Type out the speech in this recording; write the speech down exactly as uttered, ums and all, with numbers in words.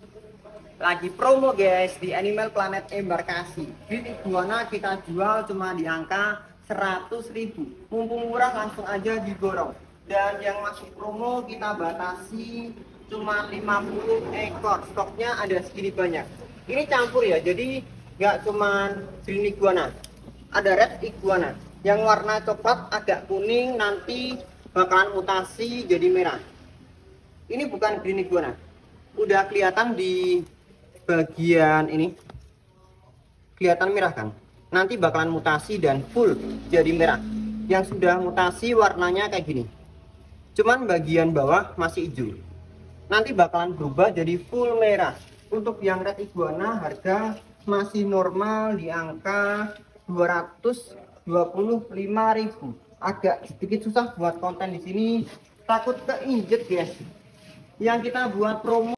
Lagi promo guys di Animal Planet Embarkasi. Green iguana kita jual cuma di angka seratus ribu. Mumpung murah langsung aja diborong. Dan yang masih promo kita batasi cuma lima puluh ekor. Stoknya ada segini banyak. Ini campur ya, jadi nggak cuma green iguana. Ada red iguana. Yang warna coklat agak kuning nanti bakalan mutasi jadi merah. Ini bukan green iguana. Udah kelihatan di bagian ini, kelihatan merah kan, nanti bakalan mutasi dan full jadi merah. Yang sudah mutasi warnanya kayak gini, cuman bagian bawah masih hijau, nanti bakalan berubah jadi full merah. Untuk yang red iguana harga masih normal di angka dua ratus dua puluh lima ribu. Agak sedikit susah buat konten di sini, takut keinjek guys. Yang kita buat promo